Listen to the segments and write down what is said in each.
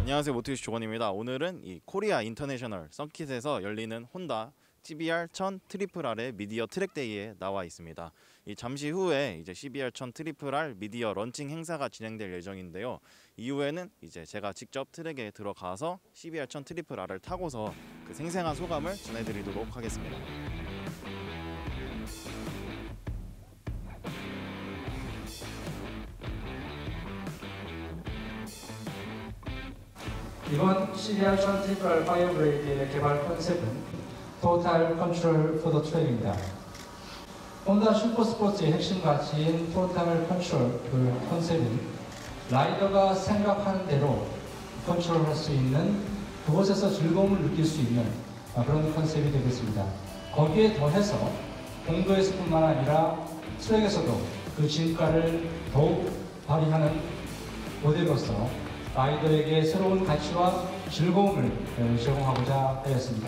안녕하세요, 모티비스 조건입니다. 오늘은 이 코리아 인터내셔널 서킷에서 열리는 혼다 CBR1000 트리플 R의 미디어 트랙데이에 나와 있습니다. 이 잠시 후에 이제 CBR1000 트리플 R 미디어 런칭 행사가 진행될 예정인데요. 이후에는 이제 제가 직접 트랙에 들어가서 CBR1000 트리플 R을 타고서 그 생생한 소감을 전해드리도록 하겠습니다. 이번 CBR1000 트리플 R 파이어브레이크의 개발 컨셉은 Total Control for the Trail입니다. 혼다 슈퍼스포츠의 핵심 가치인 Total Control 그 컨셉은 라이더가 생각하는 대로 컨트롤할 수 있는, 그곳에서 즐거움을 느낄 수 있는 그런 컨셉이 되겠습니다. 거기에 더해서 공도에서뿐만 아니라 트랙에서도 그 진가를 더욱 발휘하는 모델로서 라이더에게 새로운 가치와 즐거움을 제공하고자 하였습니다.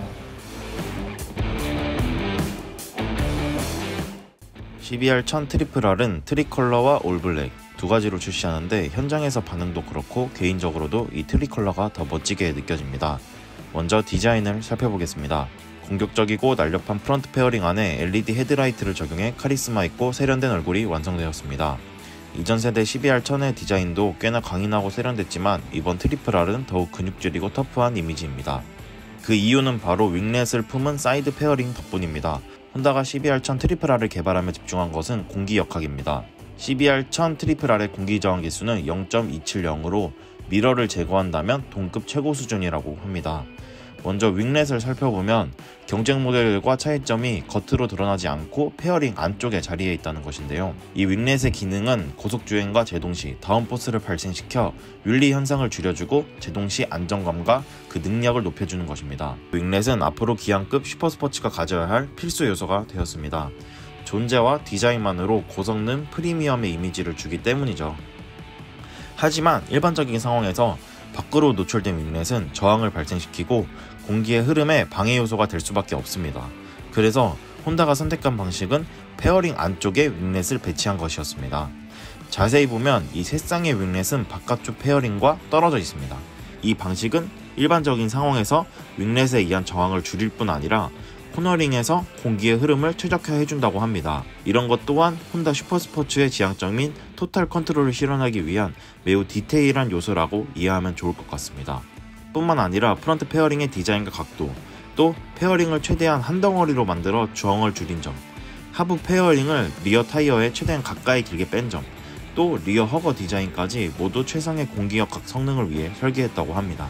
CBR1000 트리플 R은 트리컬러와 올블랙 두 가지로 출시하는데 현장에서 반응도 그렇고 개인적으로도 이 트리컬러가 더 멋지게 느껴집니다. 먼저 디자인을 살펴보겠습니다. 공격적이고 날렵한 프런트 페어링 안에 LED 헤드라이트를 적용해 카리스마 있고 세련된 얼굴이 완성되었습니다. 이전 세대 CBR1000의 디자인도 꽤나 강인하고 세련됐지만 이번 트리플 R은 더욱 근육질이고 터프한 이미지입니다. 그 이유는 바로 윙렛을 품은 사이드 페어링 덕분입니다. 혼다가 CBR1000 트리플 R을 개발하며 집중한 것은 공기 역학입니다. CBR1000 트리플 R의 공기 저항 기수는 0.270으로 미러를 제거한다면 동급 최고 수준이라고 합니다. 먼저 윙렛을 살펴보면 경쟁 모델들과 차이점이 겉으로 드러나지 않고 페어링 안쪽에 자리해 있다는 것인데요. 이 윙렛의 기능은 고속주행과 제동시 다운포스를 발생시켜 윌리 현상을 줄여주고 제동시 안정감과 그 능력을 높여주는 것입니다. 윙렛은 앞으로 기왕급 슈퍼스포츠가 가져야 할 필수 요소가 되었습니다. 존재와 디자인만으로 고성능 프리미엄의 이미지를 주기 때문이죠. 하지만 일반적인 상황에서 밖으로 노출된 윙렛은 저항을 발생시키고 공기의 흐름에 방해 요소가 될 수밖에 없습니다. 그래서 혼다가 선택한 방식은 페어링 안쪽에 윙렛을 배치한 것이었습니다. 자세히 보면 이 세 쌍의 윙렛은 바깥쪽 페어링과 떨어져 있습니다. 이 방식은 일반적인 상황에서 윙렛에 의한 저항을 줄일 뿐 아니라 코너링에서 공기의 흐름을 최적화해준다고 합니다. 이런 것 또한 혼다 슈퍼스포츠의 지향점인 토탈 컨트롤을 실현하기 위한 매우 디테일한 요소라고 이해하면 좋을 것 같습니다. 뿐만 아니라 프런트 페어링의 디자인과 각도, 또 페어링을 최대한 한 덩어리로 만들어 저항을 줄인 점, 하부 페어링을 리어 타이어에 최대한 가까이 길게 뺀 점, 또 리어 허거 디자인까지 모두 최상의 공기 역학 성능을 위해 설계했다고 합니다.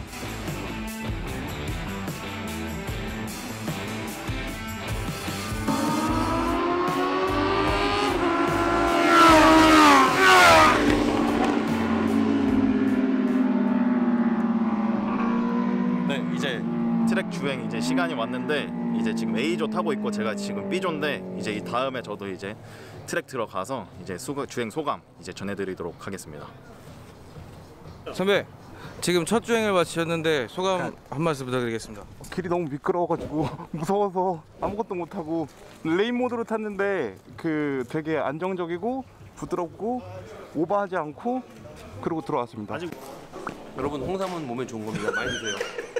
이제 트랙 주행 이제 시간이 왔는데 이제 지금 A조 타고 있고 제가 지금 B조인데 이제 이 다음에 저도 이제 트랙 들어가서 이제 주행 소감 이제 전해드리도록 하겠습니다. 선배, 지금 첫 주행을 마치셨는데 소감 한 말씀 부탁드리겠습니다. 길이 너무 미끄러워가지고 무서워서 아무것도 못하고 레인 모드로 탔는데 그 되게 안정적이고 부드럽고 오버하지 않고 그러고 들어왔습니다. 여러분, 홍삼은 몸에 좋은 겁니다. 많이 드세요.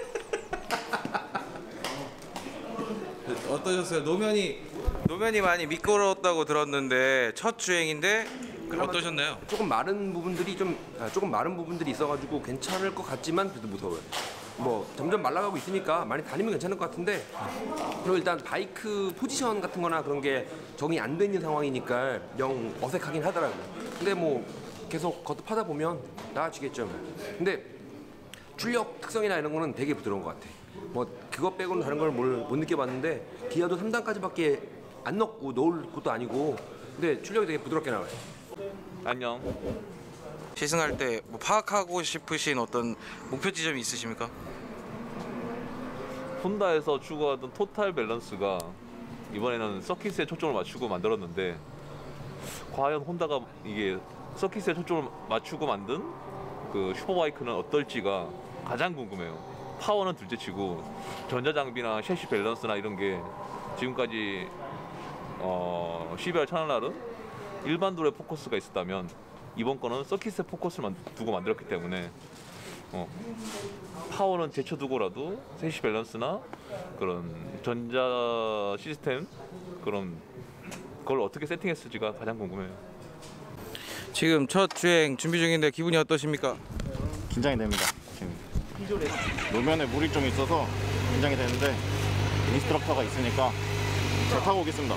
어떠셨어요? 노면이 많이 미끄러웠다고 들었는데 첫 주행인데 어떠셨나요? 조금 마른 부분들이 있어가지고 괜찮을 것 같지만 그래도 무서워요. 뭐 점점 말라가고 있으니까 많이 다니면 괜찮을 것 같은데, 그리고 일단 바이크 포지션 같은 거나 그런 게 적응이 안 돼 있는 상황이니까 영 어색하긴 하더라고요. 근데 뭐 계속 거듭하다 보면 나아지겠죠. 근데 출력 특성이나 이런 거는 되게 부드러운 것 같아. 뭐 그것 빼고는 다른 걸 못 느껴봤는데 기아도 3단까지밖에 안 넣고 넣을 것도 아니고, 근데 출력이 되게 부드럽게 나와요. 안녕. 시승할 때 뭐 파악하고 싶으신 어떤 목표 지점이 있으십니까? 혼다에서 추구하던 토탈 밸런스가 이번에는 서킷에 초점을 맞추고 만들었는데, 과연 혼다가 이게 서킷에 초점을 맞추고 만든 그 슈퍼바이크는 어떨지가 가장 궁금해요. 파워는 둘째치고 전자장비나 셰시 밸런스나 이런 게 지금까지 CBR1000R은 일반 도로에 포커스가 있었다면 이번 거는 서킷에 포커스를 두고 만들었기 때문에 파워는 제쳐두고라도 세시 밸런스나 그런 전자 시스템 그런 걸 어떻게 세팅했을지가 가장 궁금해요. 지금 첫 주행 준비 중인데 기분이 어떠십니까? 긴장이 됩니다. 지금 노면에 물이 좀 있어서 긴장이 되는데 인스트럭터가 있으니까 잘 타고 오겠습니다.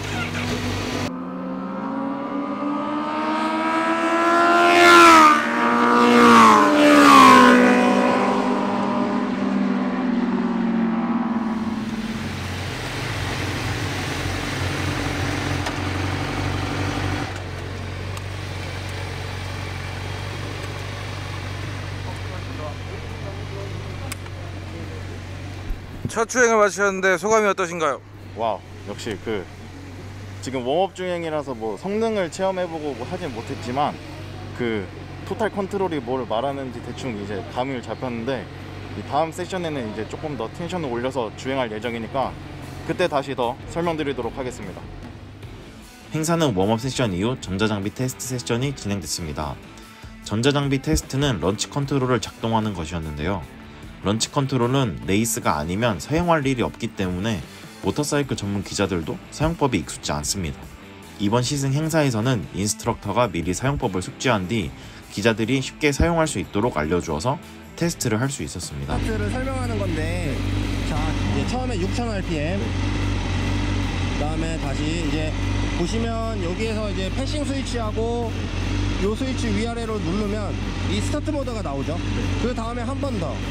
첫 주행을 마치셨는데 소감이 어떠신가요? 와우, 역시 지금 웜업 주행이라서 뭐 성능을 체험해보고 뭐 하진 못했지만 토탈 컨트롤이 뭘 말하는지 대충 이제 감을 잡혔는데, 이 다음 세션에는 이제 조금 더 텐션을 올려서 주행할 예정이니까 그때 다시 더 설명드리도록 하겠습니다. 행사는 웜업 세션 이후 전자장비 테스트 세션이 진행됐습니다. 전자장비 테스트는 런치 컨트롤을 작동하는 것이었는데요. 런치 컨트롤은 레이스가 아니면 사용할 일이 없기 때문에 모터사이클 전문 기자들도 사용법이 익숙지 않습니다. 이번 시승 행사에서는 인스트럭터가 미리 사용법을 숙지한 뒤 기자들이 쉽게 사용할 수 있도록 알려주어서 테스트를 할 수 있었습니다. 테스트를 설명하는 건데, 자, 이제 처음에 6000rpm, 그 다음에 다시 이제 보시면 여기에서 이제 패싱 스위치하고 요 스위치 위아래로 누르면 이 스타트 모드가 나오죠. 그 다음에 한 번 더.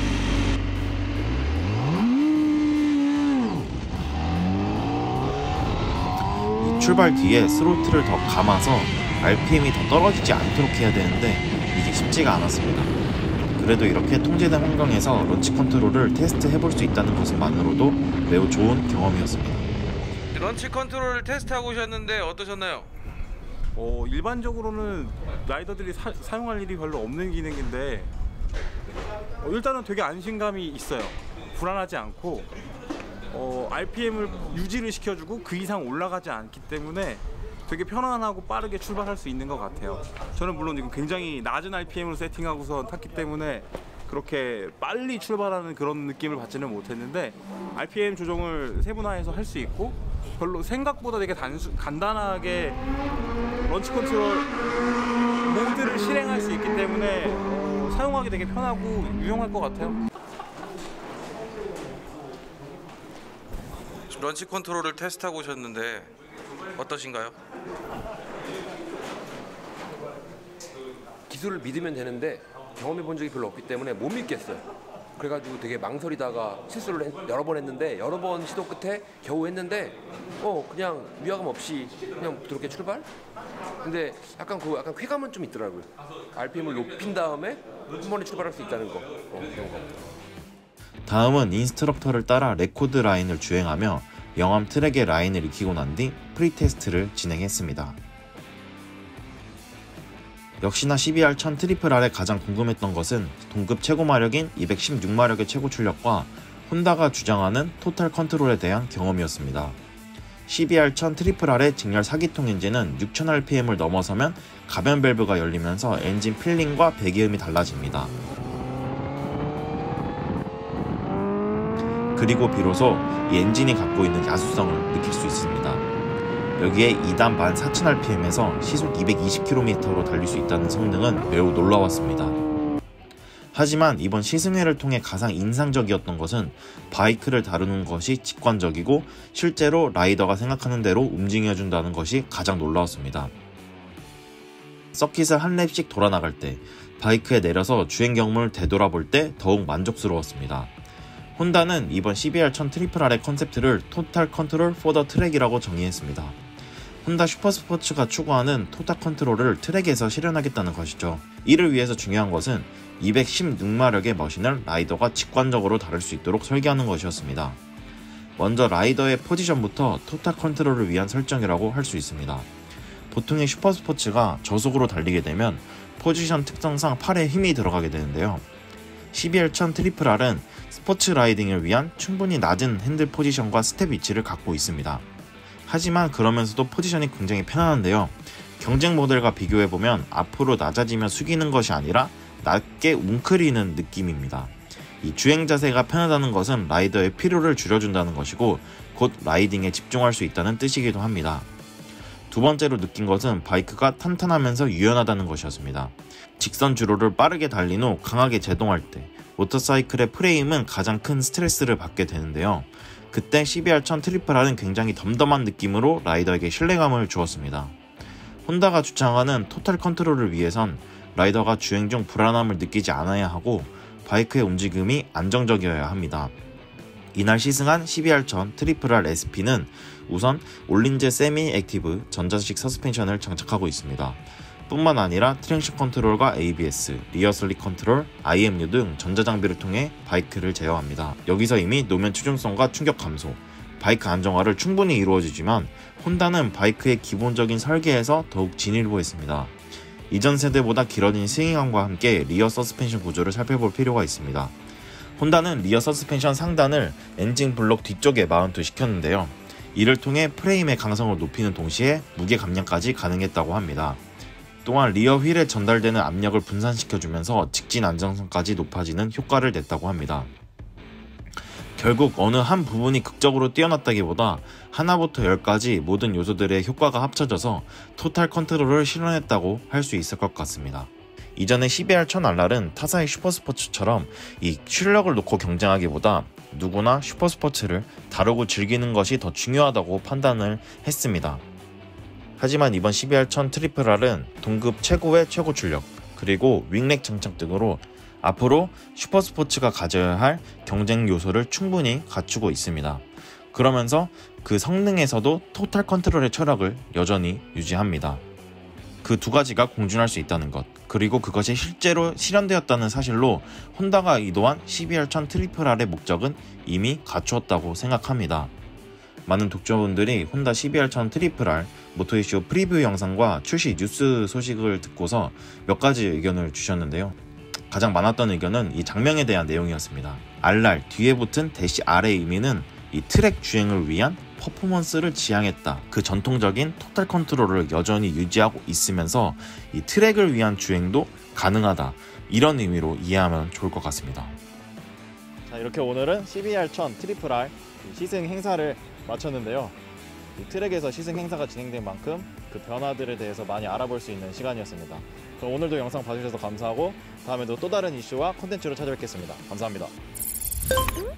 출발 뒤에 스로틀을 더 감아서 RPM이 더 떨어지지 않도록 해야 되는데 이게 쉽지가 않았습니다. 그래도 이렇게 통제된 환경에서 런치 컨트롤을 테스트 해볼 수 있다는 것만으로도 매우 좋은 경험이었습니다. 런치 컨트롤을 테스트하고 오셨는데 어떠셨나요? 일반적으로는 라이더들이 사용할 일이 별로 없는 기능인데 일단은 되게 안심감이 있어요. 불안하지 않고 RPM을 유지를 시켜주고 그 이상 올라가지 않기 때문에 되게 편안하고 빠르게 출발할 수 있는 것 같아요. 저는 물론 지금 굉장히 낮은 RPM으로 세팅하고서 탔기 때문에 그렇게 빨리 출발하는 그런 느낌을 받지는 못했는데, RPM 조정을 세분화해서 할 수 있고 별로 생각보다 되게 간단하게 런치 컨트롤 모드를 실행할 수 있기 때문에 사용하기 되게 편하고 유용할 것 같아요. 런치 컨트롤을 테스트하고 오셨는데 어떠신가요? 기술을 믿으면 되는데 경험해 본 적이 별로 없기 때문에 못 믿겠어요. 그래가지고 되게 망설이다가 실수를 여러 번 했는데, 여러 번 시도 끝에 겨우 했는데 그냥 위화감 없이 그냥 부드럽게 출발? 근데 약간 쾌감은 좀 있더라고요. RPM을 높인 다음에 한 번에 출발할 수 있다는 거. 그런 거. 다음은 인스트럭터를 따라 레코드 라인을 주행하며 영암 트랙의 라인을 익히고 난 뒤 프리테스트를 진행했습니다. 역시나 CBR1000 트리플 R에 가장 궁금했던 것은 동급 최고 마력인 216마력의 최고 출력과 혼다가 주장하는 토탈 컨트롤에 대한 경험이었습니다. CBR1000 트리플 R의 직렬 4기통 엔진은 6000rpm을 넘어서면 가변 밸브가 열리면서 엔진 필링과 배기음이 달라집니다. 그리고 비로소 이 엔진이 갖고 있는 야수성을 느낄 수 있습니다. 여기에 2단 14000rpm에서 시속 220km로 달릴 수 있다는 성능은 매우 놀라웠습니다. 하지만 이번 시승회를 통해 가장 인상적이었던 것은 바이크를 다루는 것이 직관적이고 실제로 라이더가 생각하는 대로 움직여준다는 것이 가장 놀라웠습니다. 서킷을 한 랩씩 돌아 나갈 때, 바이크에 내려서 주행 경험을 되돌아볼 때 더욱 만족스러웠습니다. 혼다는 이번 CBR1000 트리플 R의 컨셉트를 토탈 컨트롤 포 더 트랙이라고 정의했습니다. 혼다 슈퍼스포츠가 추구하는 토탈 컨트롤을 트랙에서 실현하겠다는 것이죠. 이를 위해서 중요한 것은 216마력의 머신을 라이더가 직관적으로 다룰 수 있도록 설계하는 것이었습니다. 먼저 라이더의 포지션부터 토탈 컨트롤을 위한 설정이라고 할 수 있습니다. 보통의 슈퍼스포츠가 저속으로 달리게 되면 포지션 특성상 팔에 힘이 들어가게 되는데요. CBR1000 트리플 R은 스포츠 라이딩을 위한 충분히 낮은 핸들 포지션과 스텝 위치를 갖고 있습니다. 하지만 그러면서도 포지션이 굉장히 편안한데요. 경쟁 모델과 비교해보면 앞으로 낮아지며 숙이는 것이 아니라 낮게 웅크리는 느낌입니다. 이 주행 자세가 편하다는 것은 라이더의 피로를 줄여준다는 것이고 곧 라이딩에 집중할 수 있다는 뜻이기도 합니다. 두 번째로 느낀 것은 바이크가 탄탄하면서 유연하다는 것이었습니다. 직선 주로를 빠르게 달린 후 강하게 제동할 때 모터사이클의 프레임은 가장 큰 스트레스를 받게 되는데요. 그때 CBR1000 트리플 R은 굉장히 덤덤한 느낌으로 라이더에게 신뢰감을 주었습니다. 혼다가 주창하는 토탈 컨트롤을 위해선 라이더가 주행 중 불안함을 느끼지 않아야 하고 바이크의 움직임이 안정적이어야 합니다. 이날 시승한 CBR1000 트리플 R SP는 우선 올린제 세미 액티브 전자식 서스펜션을 장착하고 있습니다. 뿐만 아니라 트랙션 컨트롤과 ABS, 리어 슬립 컨트롤, IMU 등 전자장비를 통해 바이크를 제어합니다. 여기서 이미 노면 추중성과 충격 감소, 바이크 안정화를 충분히 이루어지지만 혼다는 바이크의 기본적인 설계에서 더욱 진일보했습니다. 이전 세대보다 길어진 스윙감과 함께 리어 서스펜션 구조를 살펴볼 필요가 있습니다. 혼다는 리어 서스펜션 상단을 엔진 블록 뒤쪽에 마운트 시켰는데요. 이를 통해 프레임의 강성을 높이는 동시에 무게 감량까지 가능했다고 합니다. 또한 리어 휠에 전달되는 압력을 분산시켜주면서 직진 안정성까지 높아지는 효과를 냈다고 합니다. 결국 어느 한 부분이 극적으로 뛰어났다기보다 하나부터 열까지 모든 요소들의 효과가 합쳐져서 토탈 컨트롤을 실현했다고 할 수 있을 것 같습니다. 이전의 CBR1000R은 타사의 슈퍼스포츠처럼 이 출력을 놓고 경쟁하기보다 누구나 슈퍼스포츠를 다루고 즐기는 것이 더 중요하다고 판단을 했습니다. 하지만 이번 CBR1000 트리플 R은 동급 최고의 최고 출력, 그리고 윙렉 장착 등으로 앞으로 슈퍼스포츠가 가져야 할 경쟁 요소를 충분히 갖추고 있습니다. 그러면서 그 성능에서도 토탈 컨트롤의 철학을 여전히 유지합니다. 그 두 가지가 공존할 수 있다는 것, 그리고 그것이 실제로 실현되었다는 사실로 혼다가 의도한 CBR1000 트리플 R의 목적은 이미 갖추었다고 생각합니다. 많은 독자분들이 혼다 CBR1000 트리플 R 모토이쇼 프리뷰 영상과 출시 뉴스 소식을 듣고서 몇 가지 의견을 주셨는데요. 가장 많았던 의견은 이 장명에 대한 내용이었습니다. RR 뒤에 붙은 대시 R의 의미는 이 트랙 주행을 위한 퍼포먼스를 지향했다. 그 전통적인 토탈 컨트롤을 여전히 유지하고 있으면서 이 트랙을 위한 주행도 가능하다. 이런 의미로 이해하면 좋을 것 같습니다. 자, 이렇게 오늘은 CBR1000 트리플 R 시승 행사를 마쳤는데요. 이 트랙에서 시승 행사가 진행된 만큼 그 변화들에 대해서 많이 알아볼 수 있는 시간이었습니다. 그럼 오늘도 영상 봐주셔서 감사하고 다음에도 또 다른 이슈와 콘텐츠로 찾아뵙겠습니다. 감사합니다.